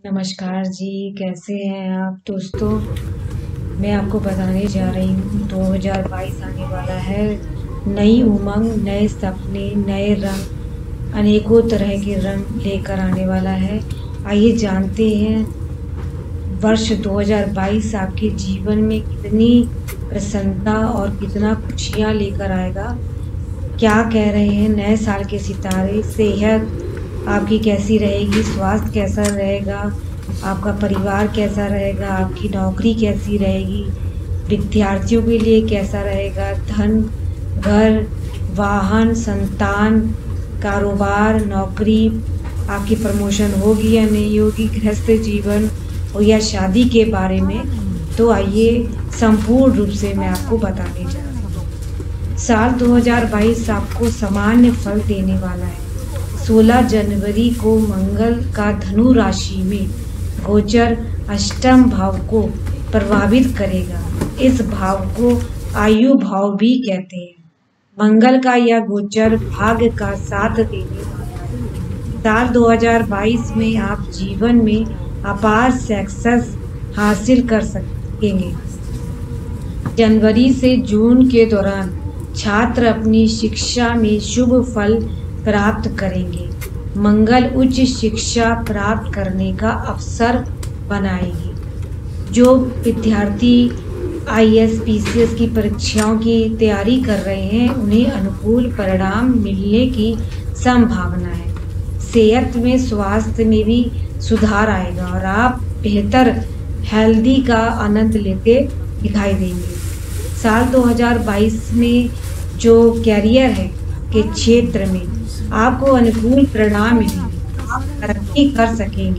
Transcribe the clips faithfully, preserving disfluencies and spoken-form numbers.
नमस्कार जी, कैसे हैं आप दोस्तों? मैं आपको बताने जा रही हूँ दो हज़ार बाईस आने वाला है। नई उमंग, नए सपने, नए रंग, अनेकों तरह के रंग लेकर आने वाला है। आइए जानते हैं वर्ष दो हज़ार बाईस आपके जीवन में कितनी प्रसन्नता और कितना खुशियाँ लेकर आएगा। क्या कह रहे हैं नए साल के सितारे? सेहत आपकी कैसी रहेगी? स्वास्थ्य कैसा रहेगा? आपका परिवार कैसा रहेगा? आपकी नौकरी कैसी रहेगी? विद्यार्थियों के लिए कैसा रहेगा? धन, घर, वाहन, संतान, कारोबार, नौकरी, आपकी प्रमोशन होगी या नहीं होगी? गृहस्थ जीवन हो या शादी के बारे में, तो आइए संपूर्ण रूप से मैं आपको बताने जा रही हूँ। साल दो हज़ार बाईस आपको सामान्य फल देने वाला है। सोलह जनवरी को मंगल का धनु राशि में गोचर अष्टम भाव को प्रभावित करेगा। इस भाव को आयु भाव भी कहते हैं। मंगल का यह गोचर भाग्य का साथ देने वाला है। साल दो हज़ार बाईस में आप जीवन में अपार सक्सेस हासिल कर सकेंगे। जनवरी से जून के दौरान छात्र अपनी शिक्षा में शुभ फल प्राप्त करेंगे। मंगल उच्च शिक्षा प्राप्त करने का अवसर बनाएगी। जो विद्यार्थी I A S, P C S की परीक्षाओं की तैयारी कर रहे हैं, उन्हें अनुकूल परिणाम मिलने की संभावना है। सेहत में, स्वास्थ्य में भी सुधार आएगा और आप बेहतर हेल्दी का आनंद लेते दिखाई देंगे। साल दो हज़ार बाईस में जो कैरियर है के क्षेत्र में आपको अनुकूल परिणाम मिलेंगे। आप तरक्की कर सकेंगे।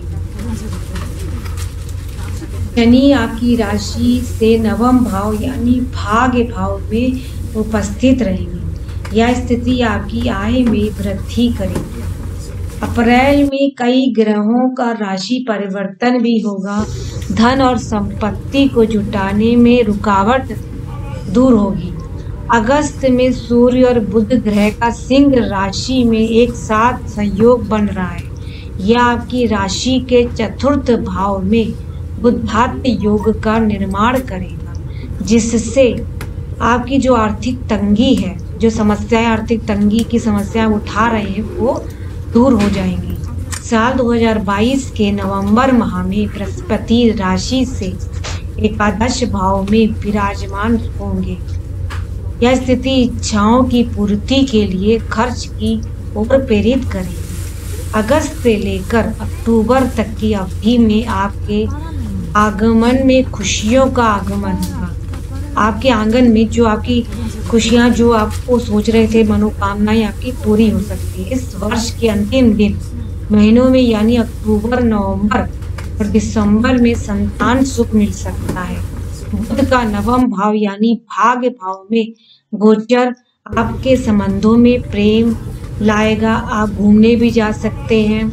शनि आपकी राशि से नवम भाव यानी भाग्य भाव में उपस्थित रहेंगे। यह स्थिति आपकी आय में वृद्धि करेगी। अप्रैल में कई ग्रहों का राशि परिवर्तन भी होगा। धन और संपत्ति को जुटाने में रुकावट दूर होगी। अगस्त में सूर्य और बुध ग्रह का सिंह राशि में एक साथ संयोग बन रहा है। यह आपकी राशि के चतुर्थ भाव में बुधात्म योग का निर्माण करेगा, जिससे आपकी जो आर्थिक तंगी है, जो समस्याएं आर्थिक तंगी की समस्याएं उठा रहे हैं, वो दूर हो जाएंगी। साल दो हज़ार बाईस के नवंबर माह में बृहस्पति राशि से एकादश भाव में विराजमान होंगे। यह स्थिति इच्छाओं की पूर्ति के लिए खर्च की ओर प्रेरित करेगी। अगस्त से लेकर अक्टूबर तक की अवधि में आपके आगमन में खुशियों का आगमन होगा। आपके आंगन में जो आपकी खुशियां, जो आपको सोच रहे थे, मनोकामनाएं आपकी पूरी हो सकती है। इस वर्ष के अंतिम दिन महीनों में यानी अक्टूबर, नवंबर और दिसंबर में संतान सुख मिल सकता है। बुध का नवम भाव यानी भाग्य भाव में गोचर आपके संबंधों में प्रेम लाएगा। आप घूमने भी जा सकते हैं,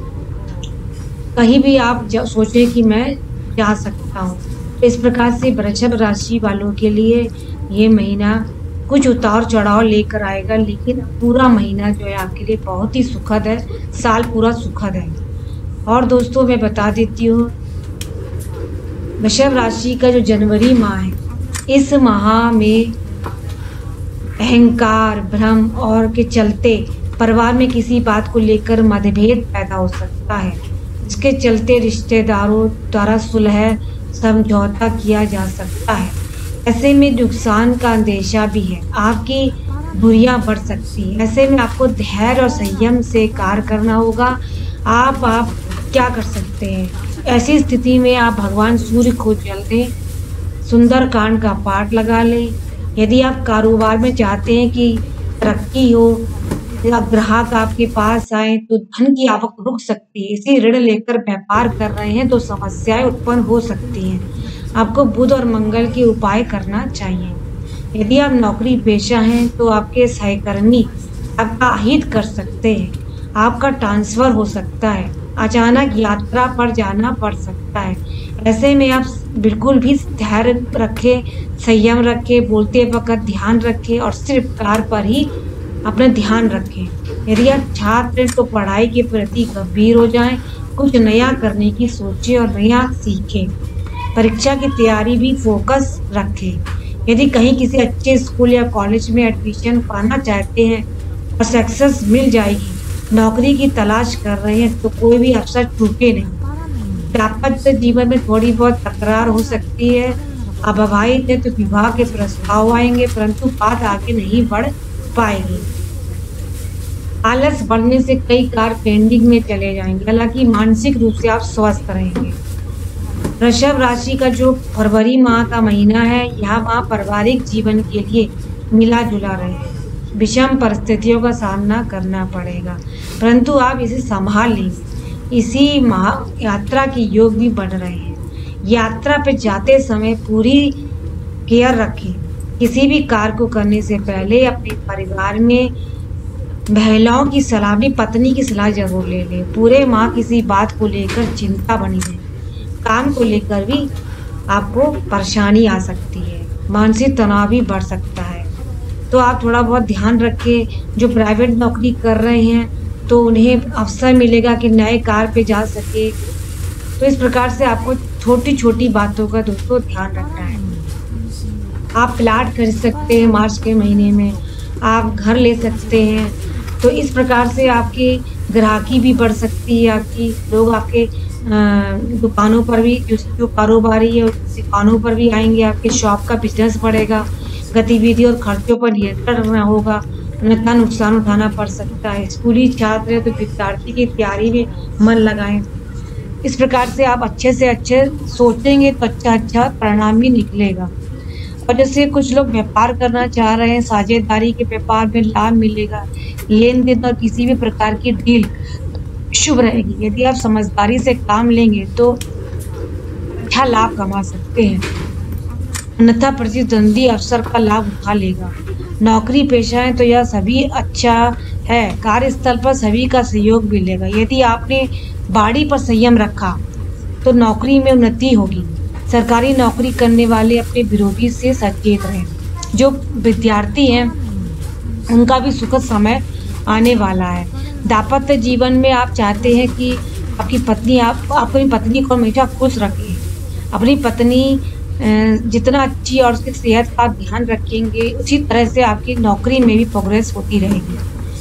कहीं भी आप सोचें कि मैं जा सकता हूँ। इस प्रकार से वृषभ राशि वालों के लिए ये महीना कुछ उतार चढ़ाव लेकर आएगा, लेकिन पूरा महीना जो है आपके लिए बहुत ही सुखद है। साल पूरा सुखद है। और दोस्तों मैं बता देती हूँ, वृषभ राशि का जो जनवरी माह है, इस माह में अहंकार, भ्रम और के चलते परिवार में किसी बात को लेकर मतभेद पैदा हो सकता है। इसके चलते रिश्तेदारों द्वारा सुलह समझौता किया जा सकता है। ऐसे में नुकसान का अंदेशा भी है। आपकी दूरियां बढ़ सकती है। ऐसे में आपको धैर्य और संयम से कार्य करना होगा। आप आप क्या कर सकते हैं, ऐसी स्थिति में आप भगवान सूर्य को जल दें, सुंदरकांड का पाठ लगा लें। यदि आप कारोबार में चाहते हैं कि तरक्की हो या ग्राहक आपके पास आए, तो धन की आवक रुक सकती है। इसी ऋण लेकर व्यापार कर रहे हैं तो समस्याएं उत्पन्न हो सकती हैं। आपको बुध और मंगल के उपाय करना चाहिए। यदि आप नौकरी पेशा हैं तो आपके सहकर्मी आपका अहित कर सकते हैं। आपका ट्रांसफर हो सकता है। अचानक यात्रा पर जाना पड़ सकता है। ऐसे में आप बिल्कुल भी धैर्य रखें, संयम रखें, बोलते वक्त ध्यान रखें और सिर्फ कार्य पर ही अपना ध्यान रखें। यदि आप छात्र हैं तो पढ़ाई के प्रति गंभीर हो जाएं। कुछ नया करने की सोचें और नया सीखें। परीक्षा की तैयारी भी फोकस रखें। यदि कहीं किसी अच्छे स्कूल या कॉलेज में एडमिशन पाना चाहते हैं और सक्सेस मिल जाएगी, नौकरी की तलाश कर रहे हैं, तो कोई भी अवसर चूके नहीं। दाम्पत्य जीवन में थोड़ी बहुत तकरार हो सकती है। अब अविवाहित है तो विवाह के प्रस्ताव आएंगे, परंतु बात आगे नहीं बढ़ पाएगी। आलस बढ़ने से कई कार्य पेंडिंग में चले जाएंगे, हालांकि मानसिक रूप से आप स्वस्थ रहेंगे। वृषभ राशि का जो फरवरी माह का महीना है, यह माह पारिवारिक जीवन के लिए मिला जुला रहे। विषम परिस्थितियों का सामना करना पड़ेगा, परंतु आप इसे संभाल लेंगे। इसी माह यात्रा के योग भी बढ़ रहे हैं। यात्रा पे जाते समय पूरी केयर रखें। किसी भी कार्य को करने से पहले अपने परिवार में महिलाओं की सलाह, अपनी पत्नी की सलाह जरूर ले लें। पूरे माह किसी बात को लेकर चिंता बनी रहे। काम को लेकर भी आपको परेशानी आ सकती है, मानसिक तनाव भी बढ़ सकता है, तो आप थोड़ा बहुत ध्यान रखें। जो प्राइवेट नौकरी कर रहे हैं तो उन्हें अवसर मिलेगा कि नए कार्य पे जा सके। तो इस प्रकार से आपको छोटी छोटी बातों का दोस्तों ध्यान रखना है। आप प्लाट खरीद सकते हैं मार्च के महीने में, आप घर ले सकते हैं। तो इस प्रकार से आपकी ग्राहकी भी बढ़ सकती है, आपकी लोग आपके दुकानों पर भी, जो जो कारोबारी है उस दुकानों पर भी आएंगे। आपके शॉप का बिजनेस बढ़ेगा। गतिविधि और खर्चों पर नियंत्रण रखना होगा, अन्यथा नुकसान उठाना पड़ सकता है। स्कूली छात्र है तो विद्यार्थी की तैयारी में मन लगाएं। इस प्रकार से आप अच्छे से अच्छे सोचेंगे तो अच्छा अच्छा परिणाम भी निकलेगा। और जैसे कुछ लोग व्यापार करना चाह रहे हैं, साझेदारी के व्यापार में लाभ मिलेगा। लेन देन और किसी भी प्रकार की डील शुभ रहेगी। यदि आप समझदारी से काम लेंगे तो अच्छा लाभ कमा सकते हैं, अन्यथा प्रतिद्वंदी अवसर का लाभ उठा लेगा। नौकरी पेशा है तो यह सभी अच्छा है। कार्यस्थल पर सभी का सहयोग मिलेगा। यदि आपने बाड़ी पर संयम रखा तो नौकरी में उन्नति होगी। सरकारी नौकरी करने वाले अपने विरोधी से सचेत रहें। जो विद्यार्थी हैं उनका भी सुखद समय आने वाला है। दाम्पत्य जीवन में आप चाहते हैं कि आपकी पत्नी आप अपनी पत्नी को हमेशा खुश रखें। अपनी पत्नी जितना अच्छी और उसकी सेहत का ध्यान रखेंगे, उसी तरह से आपकी नौकरी में भी प्रोग्रेस होती रहेगी।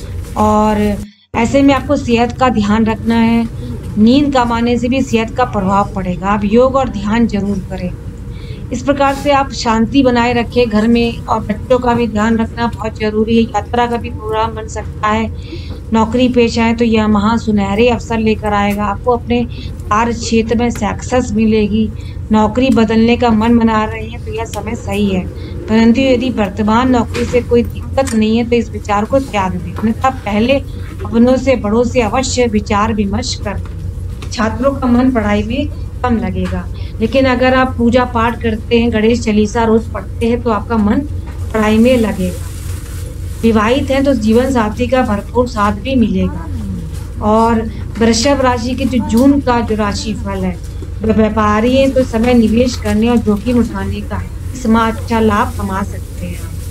और ऐसे में आपको सेहत का ध्यान रखना है। नींद कम आने से भी सेहत का प्रभाव पड़ेगा। आप योग और ध्यान जरूर करें। इस प्रकार से आप शांति बनाए रखें घर में, और बच्चों का भी ध्यान रखना बहुत जरूरी है। यात्रा का भी प्रोग्राम बन सकता है। नौकरी पेशा है तो यह महा सुनहरे अवसर लेकर आएगा। आपको अपने कार्य क्षेत्र में सक्सेस मिलेगी। नौकरी बदलने का मन बना रहे हैं तो यह समय सही है, परंतु यदि वर्तमान नौकरी से कोई दिक्कत नहीं है तो इस विचार को त्याग दें, अन्यथा पहले अपनों से बड़ों से अवश्य विचार विमर्श कर। छात्रों का मन पढ़ाई में कम लगेगा, लेकिन अगर आप पूजा पाठ करते हैं, गणेश चालीसा रोज पढ़ते हैं तो आपका मन पढ़ाई में लगेगा। विवाहित हैं तो जीवन साथी का भरपूर साथ भी मिलेगा। और वृषभ राशि के जो जून का जो राशि फल है, व्यापारी हैं तो समय निवेश करने और जोखिम उठाने का है। इस माह अच्छा लाभ कमा सकते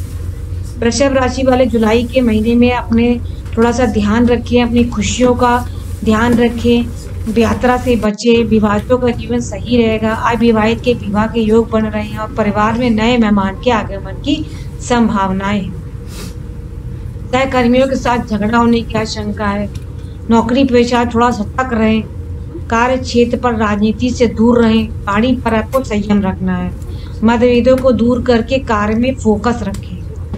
हैं। वृषभ राशि वाले जुलाई के महीने में अपने थोड़ा सा ध्यान रखें, अपनी खुशियों का ध्यान रखें, यात्रा से बचे। विवाहितों का जीवन सही रहेगा। अविवाहित के विवाह के योग बन रहे हैं और परिवार में नए मेहमान के आगमन की संभावनाएं हैं। सहकर्मियों के साथ झगड़ा होने की आशंका है। नौकरी पेशा थोड़ा सतर्क रहें। कार्य क्षेत्र पर राजनीति से दूर रहें। गाड़ी पर आपको संयम रखना है। मतभेदों को दूर करके कार्य में फोकस रखें।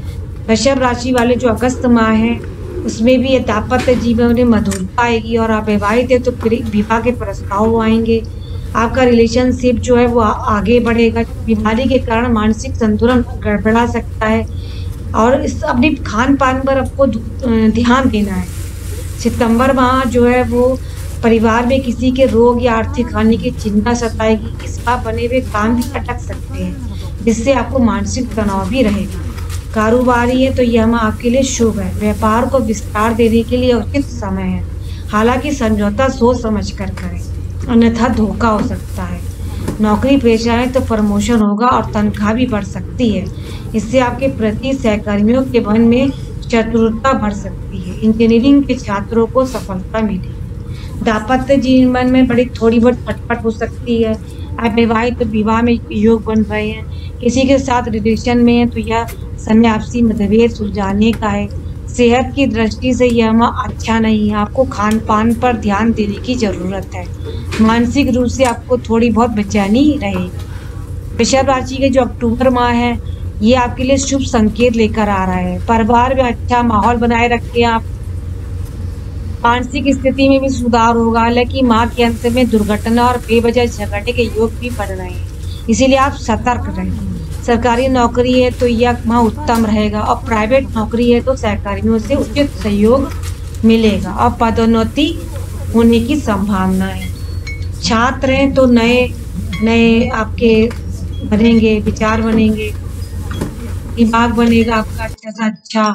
वृषभ राशि वाले जो अगस्त माह है उसमें भी दाम्पत्य जीवन में मधुरता आएगी। और आप विवाहित है तो विवाह के प्रस्ताव आएंगे। आपका रिलेशनशिप जो है वो आगे बढ़ेगा। बीमारी के कारण मानसिक संतुलन गड़बड़ा सकता है और इस अपने खान पान पर आपको ध्यान देना है। सितंबर माह जो है वो परिवार में किसी के रोग या आर्थिक हानि की चिंता सताएगी। इस बार बने हुए काम भी अटक सकते हैं, जिससे आपको मानसिक तनाव भी रहेगा। कारोबारी है तो यह माह आपके लिए शुभ है। व्यापार को विस्तार देने के लिए उचित समय है, हालांकि समझौता सोच समझ कर करें, अन्यथा धोखा हो सकता है। नौकरी पेशा है तो प्रमोशन होगा और तनख्वाह भी बढ़ सकती है। इससे आपके प्रति सहकर्मियों के मन में चतुरता बढ़ सकती है। इंजीनियरिंग के छात्रों को सफलता मिलेगी। दाम्पत्य जीवन में बड़ी थोड़ी बहुत खटपट हो सकती है। अविवाहित तो विवाह में योग बन रहे हैं। किसी के साथ रिलेशन में है तो यह समय आपसी मतभेद सुलझाने का है। सेहत की दृष्टि से यह माह अच्छा नहीं है, आपको खान-पान पर ध्यान देने की ज़रूरत है। मानसिक रूप से आपको थोड़ी बहुत बेचैनी रहेगी। वृषभ राशि के जो अक्टूबर माह है, ये आपके लिए शुभ संकेत लेकर आ रहा है। परिवार में अच्छा माहौल बनाए रखें आप। मानसिक स्थिति में भी सुधार होगा, हालाँकि माह के अंत में दुर्घटना और बेवजह झगड़े के योग भी बढ़ रहे हैं, इसीलिए आप सतर्क रहें। सरकारी नौकरी है तो यह माह उत्तम रहेगा और प्राइवेट नौकरी है तो सहकर्मियों से उचित सहयोग मिलेगा और पदोन्नति होने की संभावना है। छात्र हैं तो नए नए आपके बनेंगे, विचार बनेंगे, दिमाग बनेगा आपका अच्छा से अच्छा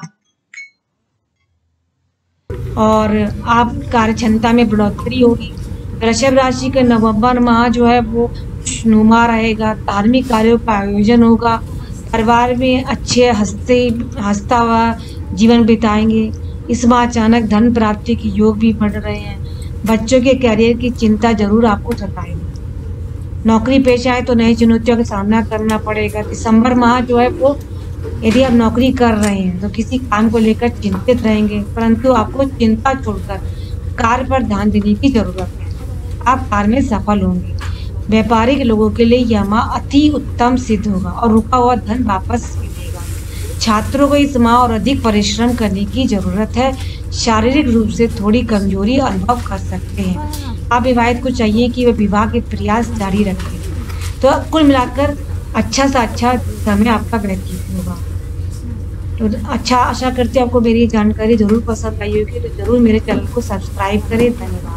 और आप कार्य क्षमता में बढ़ोतरी होगी। वृषभ राशि के नवंबर माह जो है वो खुशनुमा रहेगा, धार्मिक कार्यों का आयोजन होगा, परिवार में अच्छे हँसते हँसता हुआ जीवन बिताएंगे। इस माह अचानक धन प्राप्ति के योग भी बढ़ रहे हैं। बच्चों के करियर की चिंता जरूर आपको सताएगी। नौकरी पेशा है तो नई चुनौतियों का सामना करना पड़ेगा। दिसंबर माह जो है वो यदि आप नौकरी कर रहे हैं तो किसी काम को लेकर चिंतित रहेंगे, परंतु आपको चिंता छोड़कर कार्य पर ध्यान देने की जरूरत है। आप कार्य में सफल होंगे। व्यापारिक लोगों के लिए यह माह अति उत्तम सिद्ध होगा और रुका हुआ धन वापस मिलेगा। छात्रों को इस माह और अधिक परिश्रम करने की जरूरत है। शारीरिक रूप से थोड़ी कमजोरी अनुभव कर सकते हैं। अविवाहित को चाहिए कि वे विवाह के प्रयास जारी रखें। तो कुल मिलाकर अच्छा सा अच्छा समय आपका व्यतीत होगा। तो अच्छा आशा करती हूँ आपको मेरी जानकारी जरूर पसंद आई होगी, तो जरूर मेरे चैनल को सब्सक्राइब करें। धन्यवाद।